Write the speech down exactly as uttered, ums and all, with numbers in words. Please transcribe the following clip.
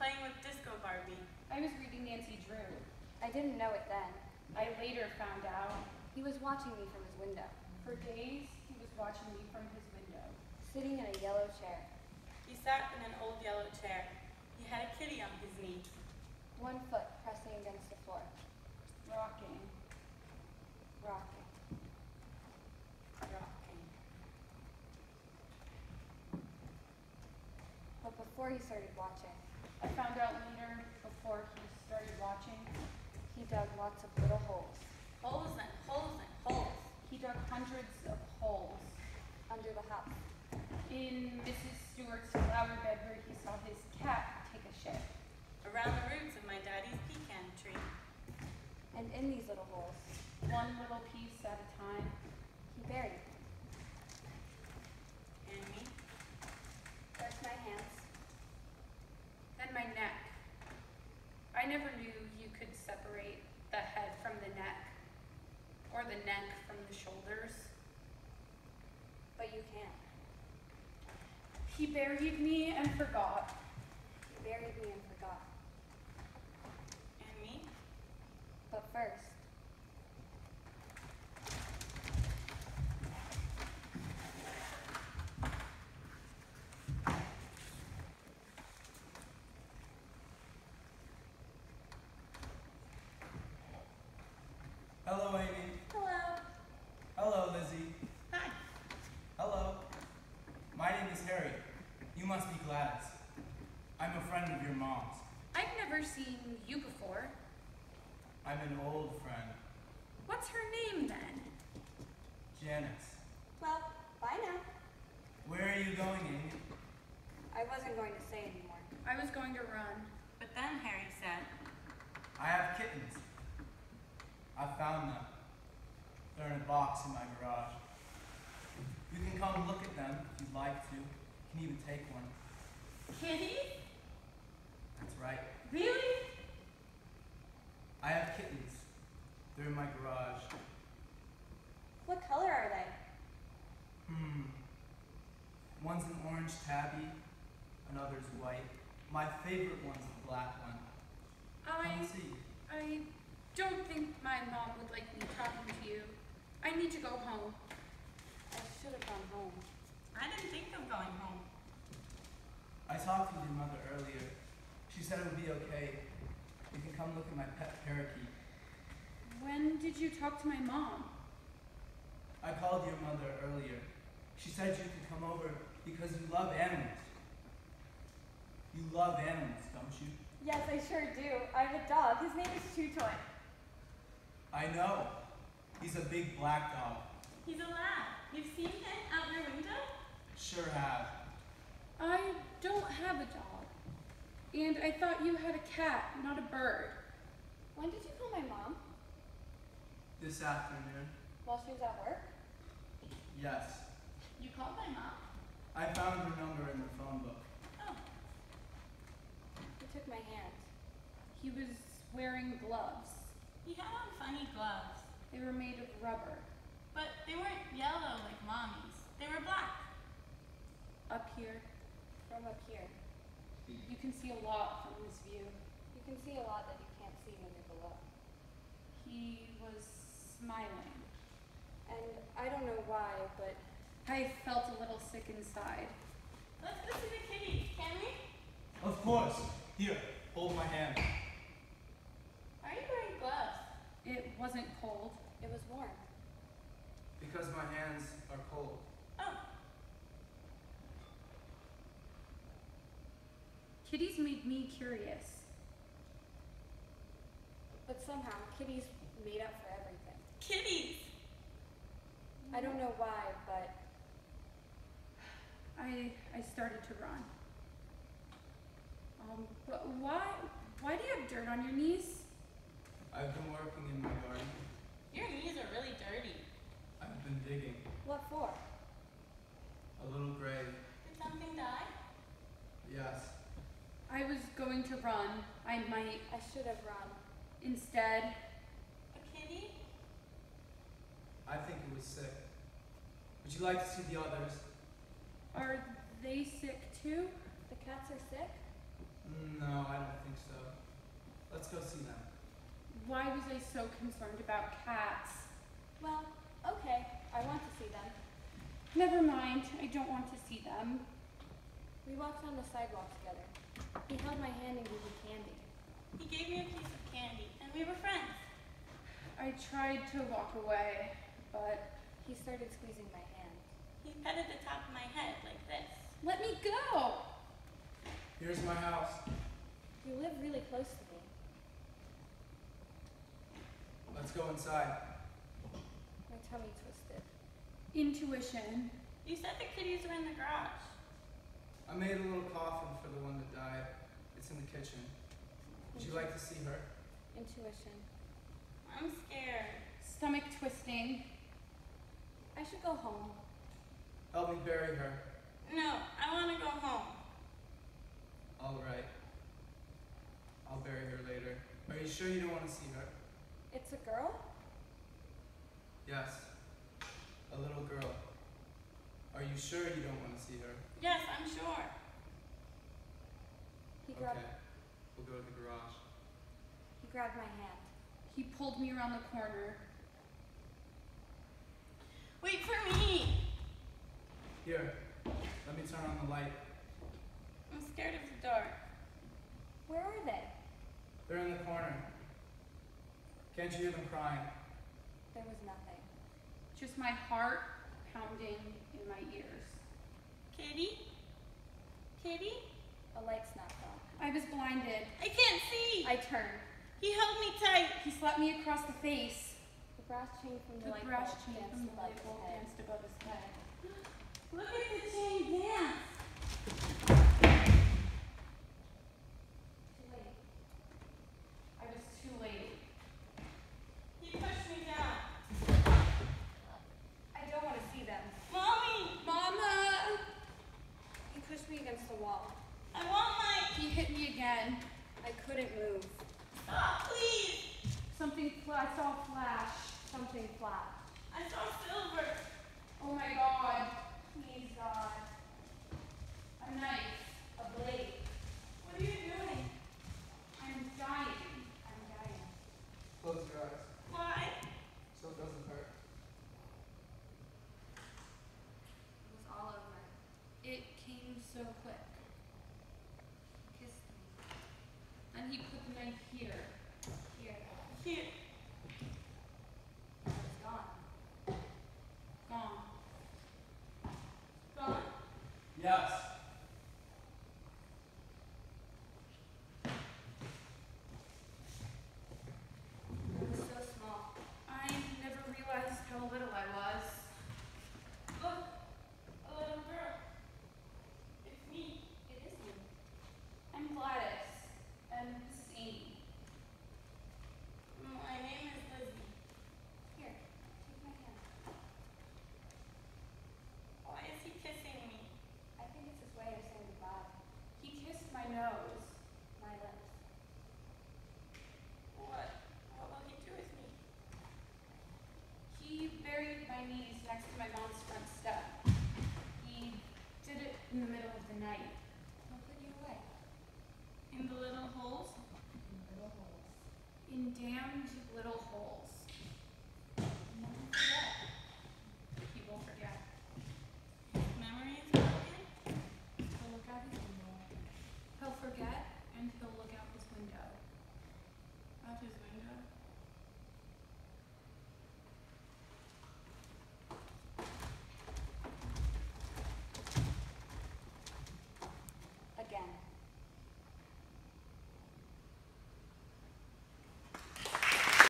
playing with Disco Barbie. I was reading Nancy Drew. I didn't know it then. I later found out. He was watching me from his window. For days, he was watching me from his window. Sitting in a yellow chair. He sat in an old yellow chair. He had a kitty on his knee. One foot pressing against the floor. Rocking. Rocking. Rocking. But before he started watching, I found out later, before he started watching, he dug lots of little holes. Holes and holes and holes. He dug hundreds of holes. Under the house. In Missus Stewart's flower bed where he saw his cat take a shit. Around the roots of my daddy's pecan tree. And in these little holes, one little piece at a time, he buried me. And me. First my hands. Then my neck. I never knew you could separate the head from the neck, or the neck from the shoulders. But you can. He buried me and forgot. He buried me and forgot. And me. But first, Hello, Amy. Hello. Hello, Lizzie. Hi. Hello. My name is Harry. You must be Gladys. I'm a friend of your mom's. I've never seen you before. I'm an old friend. What's her name then? Janice. well, bye now. Where are you going, Amy? I wasn't going to say anymore. I was going to run. But then Harry said, I have kittens. I found them. They're in a box in my garage. You can come look at them if you'd like to. You can even take one. Kitty? That's right. Really? I have kittens. They're in my garage. What color are they? Hmm. One's an orange tabby, another's white. My favorite one's the black one. I, Come see. I don't think my mom would like me talking to you. I need to go home. I should have gone home. I didn't think of going home. I talked to your mother earlier. She said it would be okay. You can come look at my pet parakeet. When did you talk to my mom? I called your mother earlier. She said you could come over because you love animals. You love animals, don't you? Yes, I sure do. I have a dog. His name is Chew Toy. I know. He's a big black dog. He's a lab. You've seen him out your window? Sure have. I don't have a dog. And I thought you had a cat, not a bird. When did you call my mom? This afternoon. While she was at work? Yes. You called my mom? I found her number in the phone book. Oh. He took my hand. He was wearing gloves. He had on funny gloves. They were made of rubber. But they weren't yellow like mommy's. They were black. Up here, From up here. you can see a lot from this view. You can see a lot that you can't see when you're below. He was smiling. And I don't know why, but I felt a little sick inside. Let's go see the kitties, can we? Of course. Here, hold my hand. Why are you wearing gloves? It wasn't cold. it was warm. Because my hands are cold. Oh. Kitties made me curious. But somehow, kitties made up for everything. Kitties! I don't know why, but I I started to run. Um, but why why do you have dirt on your knees? I've been working in my garden. Your knees are really dirty. I've been digging. what for? A little grave. Did something die? Yes. I was going to run. I might. I should have run. Instead, A kitty? I think it was sick. Would you like to see the others? are they sick too? The cats are sick? No, I Why was I so concerned about cats? Well, okay, I want to see them. Never mind, I don't want to see them. We walked on the sidewalk together. He held my hand and gave me candy. He gave me a piece of candy, and we were friends. I tried to walk away, but He started squeezing my hand. He petted the top of my head like this. let me go. Here's my house. You live really close to me. Let's go inside. My tummy twisted. Intuition. You said the kitties were in the garage. I made a little coffin for the one that died. It's in the kitchen. Would you like to see her? Intuition. I'm scared. Stomach twisting. I should go home. Help me bury her. No, I want to go home. All right. I'll bury her later. Are you sure you don't want to see her? It's a girl? Yes. A little girl. Are you sure you don't want to see her? Yes, I'm sure. He grabbed, Okay. We'll go to the garage. he grabbed my hand. He pulled me around the corner. Wait for me. Here. Let me turn on the light. I'm scared of the dark. Where are they? They're in the corner. Can't you hear them crying? There was nothing. Just my heart pounding in my ears. Kitty? Kitty? A light snapped on. I was blinded. I can't see. I turned. He held me tight. He slapped me across the face. The brass chain from the, The light brass bulb chain danced from the above light his bulb head. danced above his head. Look at the chain dance. Too late. I was too late. He pushed me down. I don't want to see them. Mommy, Mama! He pushed me against the wall. I want my... He hit me again. I couldn't move. Stop, please. Something, fl- I saw a flash. Something flashed. I saw silver. Oh my God. Please, God. A knife. A blade. What are you doing? I'm dying. I'm dying. Close your eyes Why? so it doesn't hurt. It was all over. It came so quick. He kissed me. And he put the knife here. Here. Here. I was gone. Gone. Gone. Yes. It was so small. I never realized how little I was. Look, a little girl. It's me. It is you. I'm Gladys. And this is Amy. My name is Lizzie. Here. Take my hand. Why is he kissing me? I think it's his way of saying goodbye. He kissed my nose. My lips. What? What will he do with me? He buried my knees next to my mom's front step. He did it in the middle of the night. He'll put you away. In the little holes? In little holes. In damned little holes. And then you forget. People forget. Memory is broken? He'll look out his window. He'll forget and he'll look out his window. Out his window.